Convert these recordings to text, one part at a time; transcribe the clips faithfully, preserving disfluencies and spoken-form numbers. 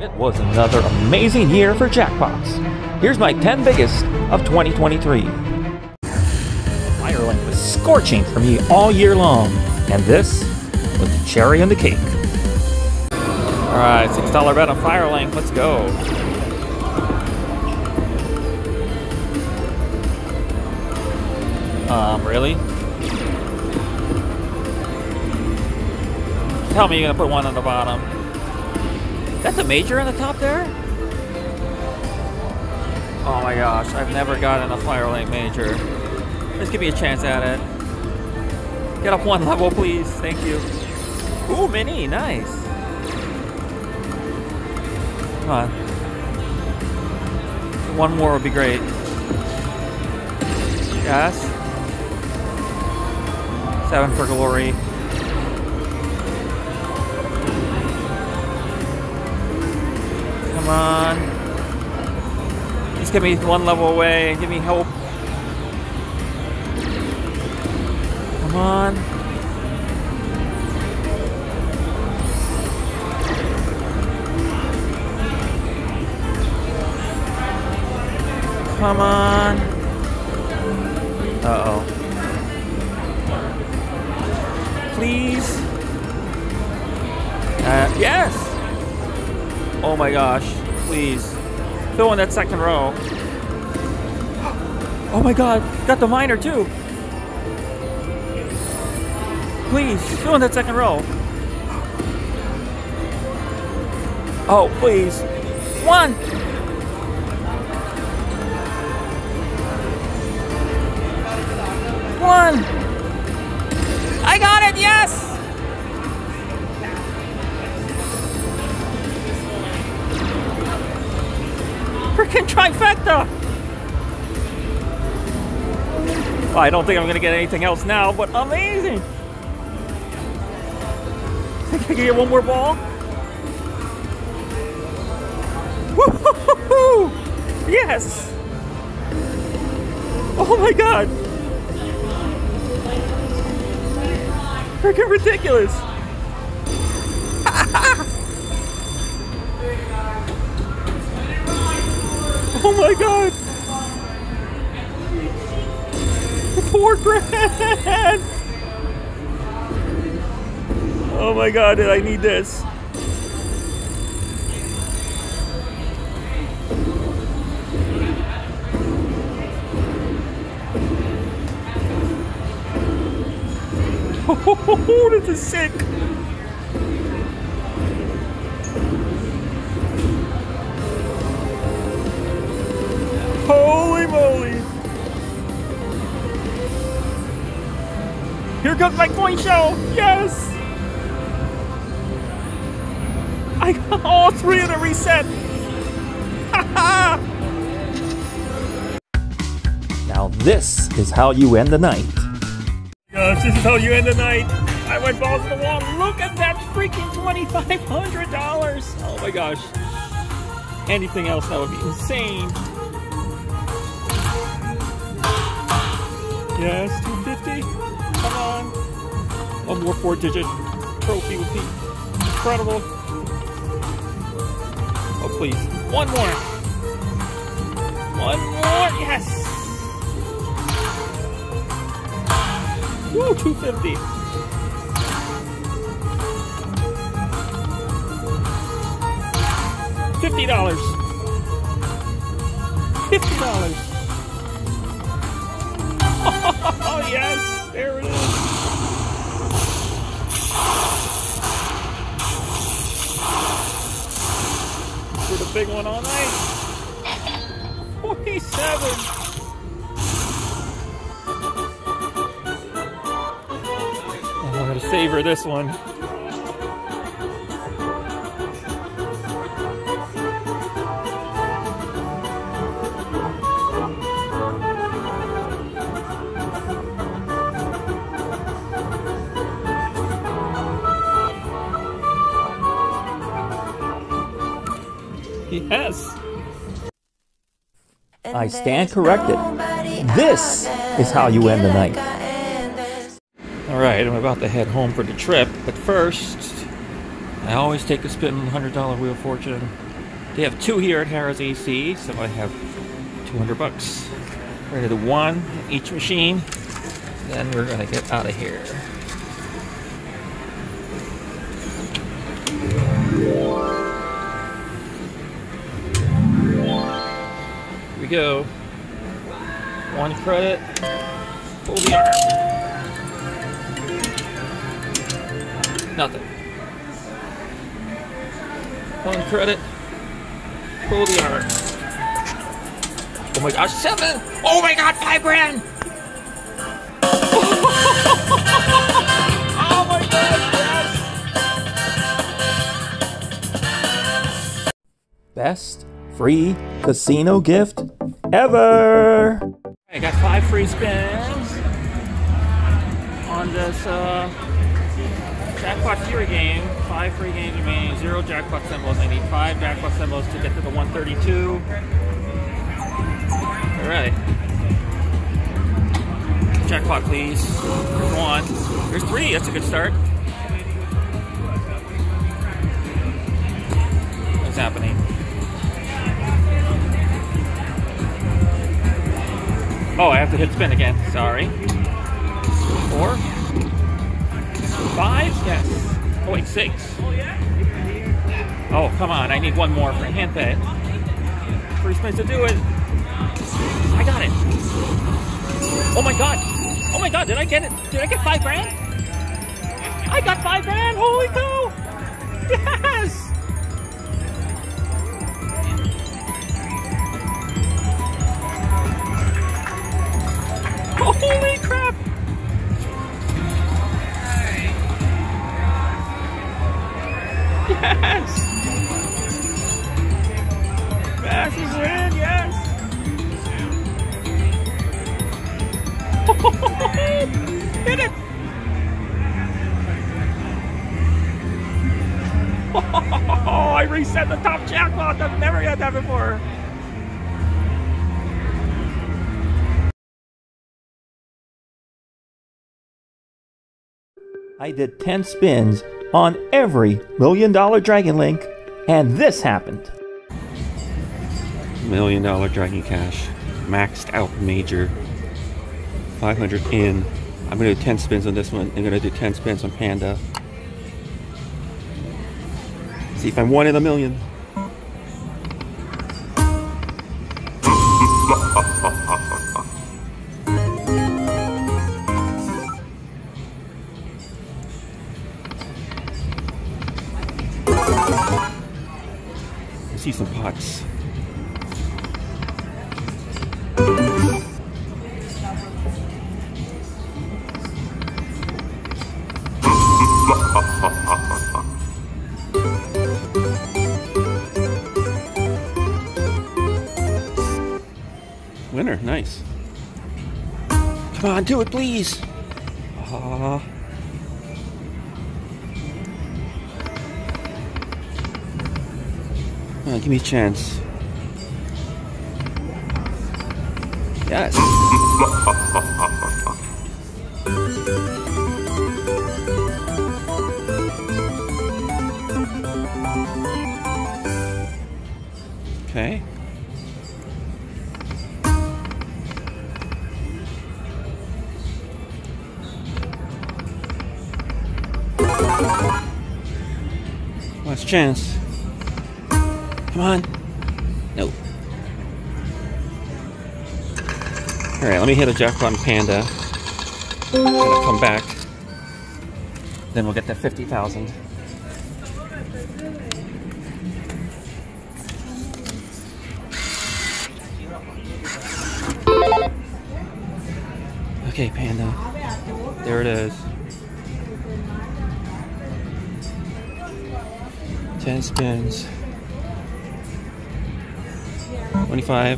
It was another amazing year for jackpots. Here's my ten biggest of twenty twenty-three. Firelink was scorching for me all year long, and this was the cherry on the cake. Alright, six dollar bet on Firelink, let's go. Um, really? Tell me you're gonna put one on the bottom. That's a major on the top there? Oh my gosh, I've never gotten a Firelink major. Just give me a chance at it. Get up one level, please. Thank you. Ooh, mini, nice. Come on. One more would be great. Yes. Seven for glory. Come on. Just give me one level away. Give me hope. Come on. Come on. Uh-oh. Please. Uh, yes! Oh my gosh. Please. Fill in that second row. Oh my god. Got the minor too. Please. Fill in that second row. Oh, please. One! One! I got it, yes! Freaking trifecta! Well, I don't think I'm gonna get anything else now, but amazing! Think I can get one more ball? Woo-hoo-hoo-hoo! Yes! Oh my god! Freaking ridiculous! Oh my god! Four grand! Oh my god, did I need this? Oh, this is sick! Holy moly! Here comes my coin show! Yes! I got all three of the reset! Now this is how you end the night. Gosh, this is how you end the night. I went balls to the wall. Look at that freaking twenty-five hundred dollars. Oh my gosh. Anything else, that would be insane. Yes, two fifty. Come on. One more four digit trophy would be incredible. Oh, please. One more. One more. Yes. Woo, two fifty. Fifty dollars. Fifty dollars. Oh yes, there it is. For the big one all night. Forty-seven. I'm gonna savor this one. Yes. I stand corrected. This is how you end the night. Alright, I'm about to head home for the trip, but first, I always take a spin on the one hundred dollar Wheel of Fortune. They have two here at Harrah's A C, so I have two hundred bucks. We're gonna do one each machine, then we're gonna get out of here. Here we go. One credit. Pull the arm. Nothing. One credit. Pull the arm. Oh my gosh, seven! Oh my god, five grand! Oh my god, yes! Best free casino gift ever! I got five free spins on this uh, Jackpot Fury game. Five free games remaining, zero jackpot symbols. I need five jackpot symbols to get to the one thirty-two. Alright. Jackpot, please. There's one. There's three. That's a good start. What's happening? Oh, I have to hit spin again. Sorry. Four. Five? Yes. Oh, wait, six. Oh, come on. I need one more for Handpay. Three spins to do it. I got it. Oh my god. Oh my god, did I get it? Did I get five grand? I got five grand. Holy cow. Yes. Holy crap. Yes. Massive win, yes. Hit it! Oh, I reset the top jackpot. I've never had that before. I did ten spins on every million dollar Dragon Link, and this happened. Million dollar Dragon Cash. Maxed out major. five hundred in. I'm going to do ten spins on this one. I'm going to do ten spins on Panda. See if I'm one in a million. I see some pots. Winner, nice. Come on, do it, please. Aww. Come on, give me a chance. Yes. Okay. Last chance. Come on. No. Alright, let me hit a jackpot on Panda. Then I'll come back. Then we'll get that fifty thousand. Okay, Panda. There it is. ten spins. twenty-five.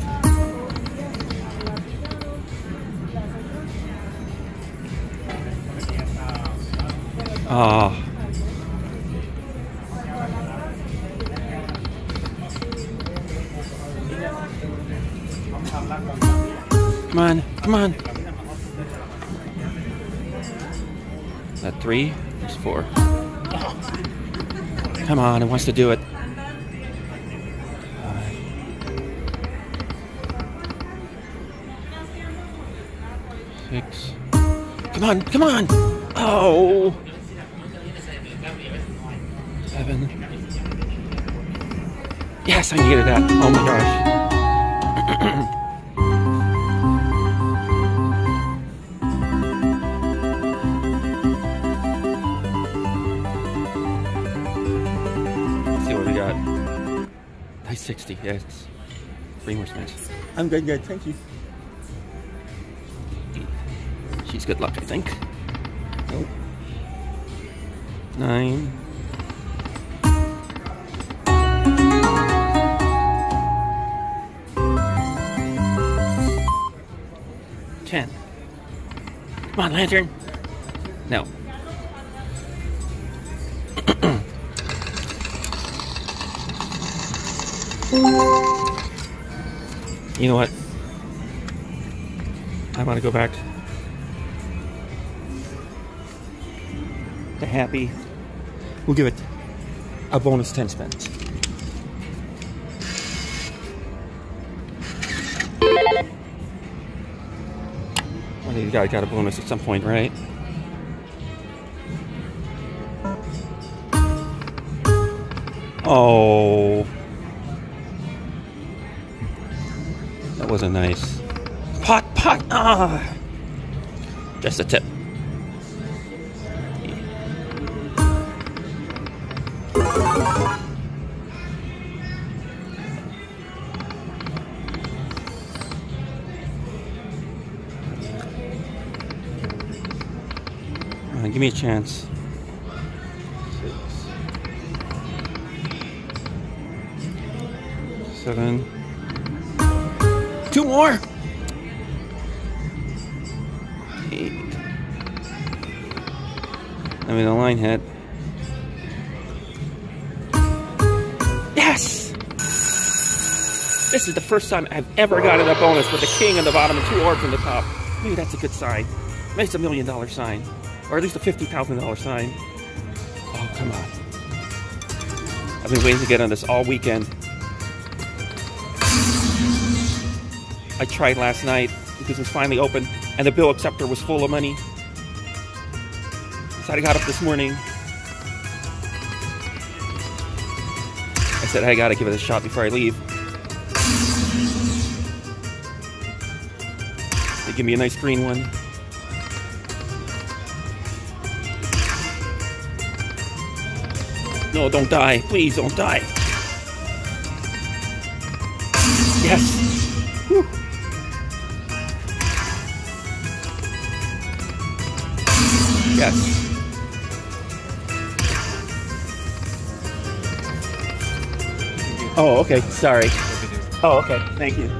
Ah. Oh. Come on, come on. That three? There's four. Come on, it wants to do it. Six. Come on, come on! Oh! Seven. Yes, I needed that. Oh my gosh. Let's see what we got. Nice sixty, yes. Three more spins. I'm good, good, thank you. She's good luck, I think. Nope. Nine. Ten. Come on, lantern. No. You know what? I want to go back to happy. We'll give it a bonus ten spins. One of these guys got a bonus at some point, right? Oh. That wasn't nice. Pot, pot, ah! Just a tip. Come on, give me a chance. Six. Seven. Two more! Eight. I mean, the line hit. Yes! This is the first time I've ever gotten a bonus with a king on the bottom and two orbs on the top. Maybe that's a good sign. Maybe it's a million dollar sign. Or at least a fifty thousand dollar sign. Oh, come on. I've been waiting to get on this all weekend. I tried last night because it was finally open and the bill acceptor was full of money. So I got up this morning. I said, I gotta give it a shot before I leave. They give me a nice green one. No, don't die. Please don't die. Yes. Whew. Yes. Oh, okay. Sorry. Oh, okay. Thank you.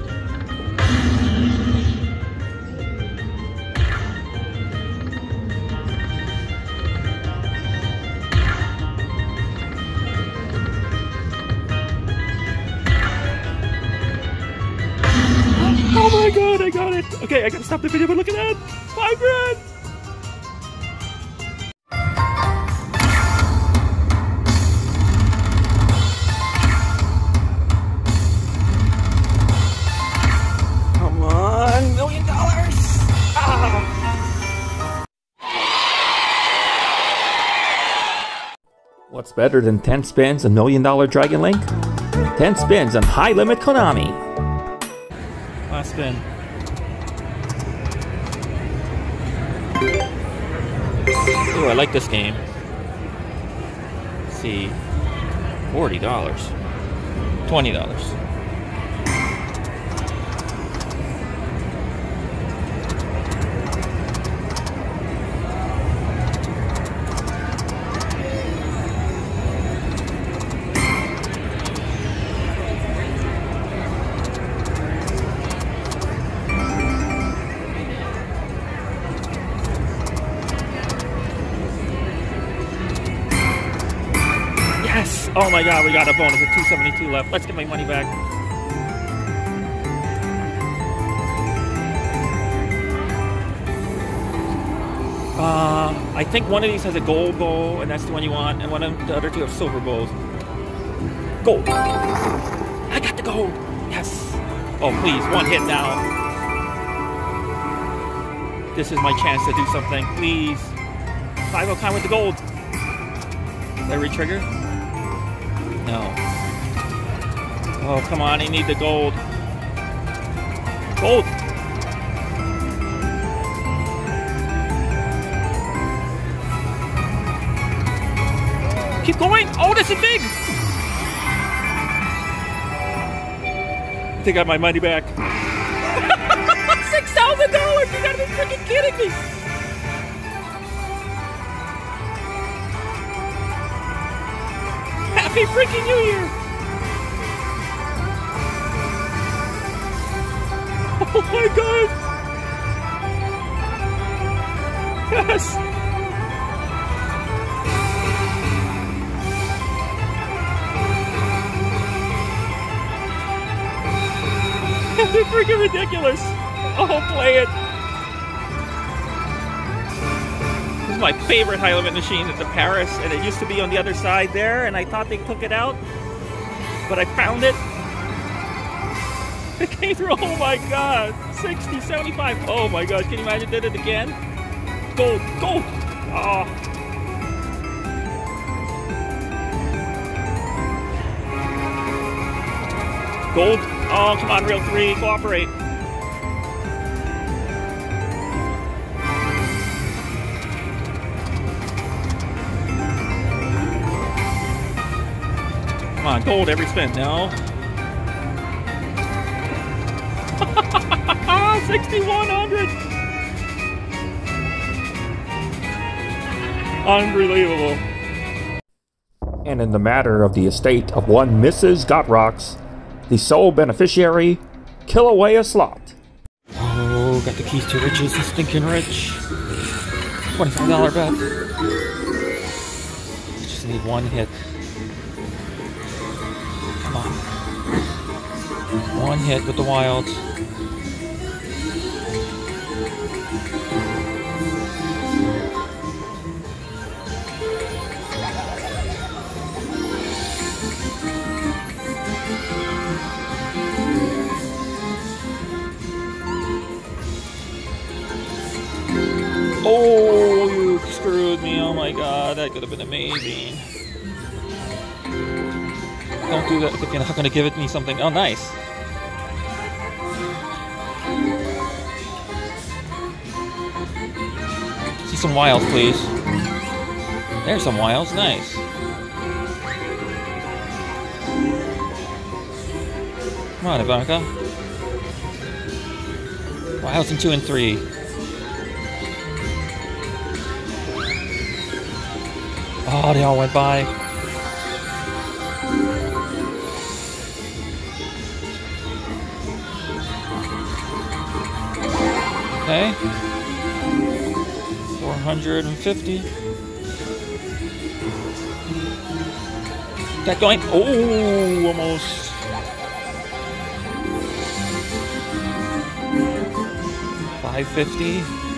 Oh my god, I got it! Okay, I gotta stop the video, but look at that! Five grand! Come on, million dollars! Ah. What's better than ten spins and million dollar Dragon Link? ten spins on High Limit Konami. Last spin. Ooh, I like this game. Let's see. forty dollars. twenty dollars. Oh my god, we got a bonus at two seventy-two left. Let's get my money back. Uh, I think one of these has a gold bowl, and that's the one you want, and one of the other two have silver bowls. Gold. I got the gold. Yes. Oh, please, one hit now. This is my chance to do something. Please. five oh count with the gold. Did I re-trigger? No. Oh, come on. I need the gold. Gold. Keep going. Oh, this is big. I think I got my money back. six thousand dollars. You gotta be freaking kidding me. Happy freaking New Year. Oh my God. Yes. This is freaking ridiculous. Oh, play it. This is my favorite high limit machine at the Paris, and it used to be on the other side there, and I thought they took it out, but I found it. It came through. Oh my God. sixty, seventy-five. Oh my God. Can you imagine did it again? Gold. Gold. Oh. Gold. Oh, come on, Real three. Cooperate. Come on, gold every spin. No. sixty-one hundred. Unbelievable. And in the matter of the estate of one Missus Got Rocks, the sole beneficiary, Kilauea slot. Oh, got the keys to riches, the stinking rich. twenty-five dollar bet. Just need one hit. Come on. One hit with the wilds. Oh, you screwed me. Oh my God, that could have been amazing. Don't do that if you're not going to give it me something. Oh, nice. See some wilds, please. There's some wilds. Nice. Come on, Ivanka. Wilds in two and three. Oh, they all went by. Okay. four hundred fifty. That going? Oh, almost. five fifty.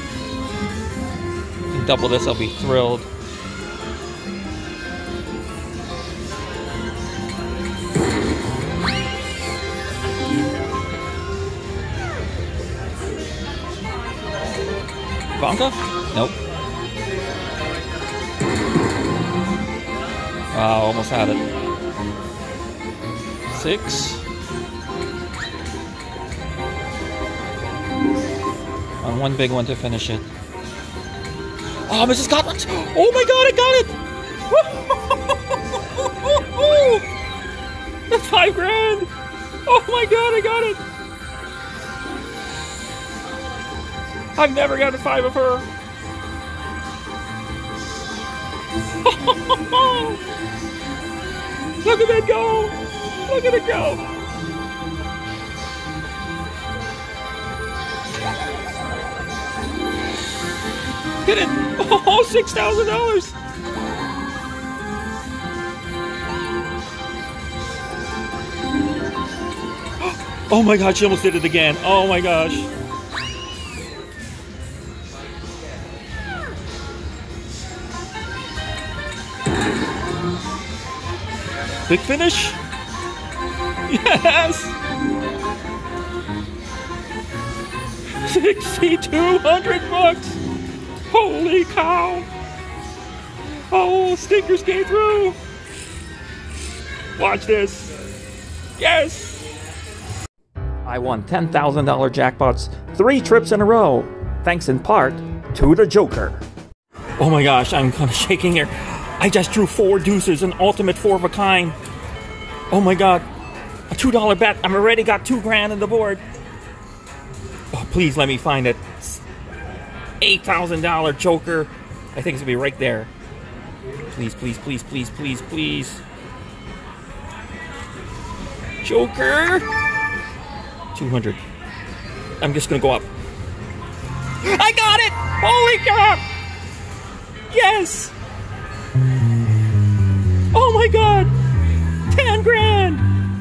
You can double this, I'll be thrilled. Bonka? Nope. Wow, almost had it. Six. On one big one to finish it. Oh, Missus Scotland! Oh my God, I got it! That's five grand! Oh my God, I got it! I've never gotten five of her. Look at that go! Look at it go! Get it! Oh, six thousand dollars! Oh my God, she almost did it again. Oh my gosh. Big finish? Yes! sixty-two hundred bucks! Holy cow! Oh, stinkers came through! Watch this! Yes! I won ten thousand dollar jackpots three trips in a row, thanks in part to the Joker. Oh my gosh, I'm kind of shaking here. I just drew four deuces, an ultimate four of a kind. Oh my god. A two dollar bet. I'm already got two grand on the board. Oh, please let me find it. eight thousand dollar Joker. I think it's gonna be right there. Please, please, please, please, please, please. Joker. two hundred. I'm just gonna go up. I got it! Holy crap! Yes! Oh my god! ten grand!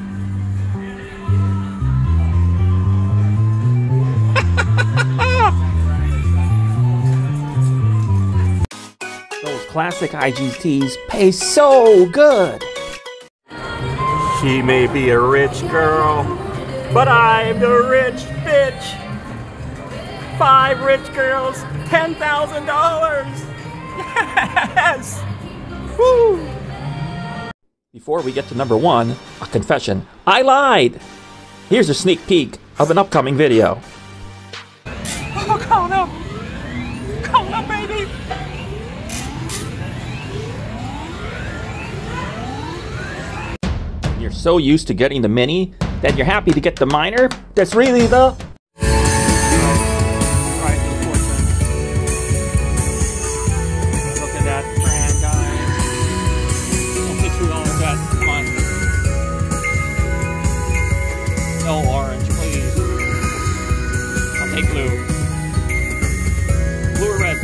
Those classic I G Ts pay so good. She may be a rich girl, but I'm the rich bitch. Five rich girls, ten thousand dollars. Yes! Woo! Before we get to number one, a confession. I lied! Here's a sneak peek of an upcoming video. Oh, count up! Count up, baby! You're so used to getting the mini that you're happy to get the minor. That's really the... Look at that grand guy. Only two dollars bet. Come on. No orange, please. I'll take blue. Blue or red?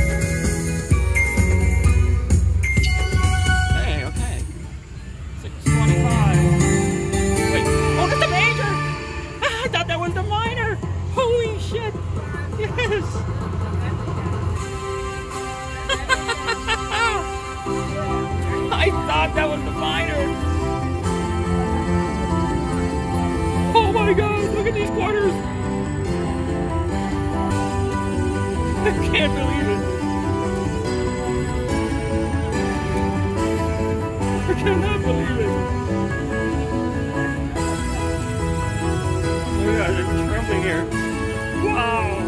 Hey, okay. six twenty-five. Wait. Oh, that's the major! Ah, I thought that was the minor! Holy shit! Yes! I thought that was the minor! Oh my god, look at these quarters! I can't believe it! I cannot believe it! Oh my god, I'm trembling here. Wow!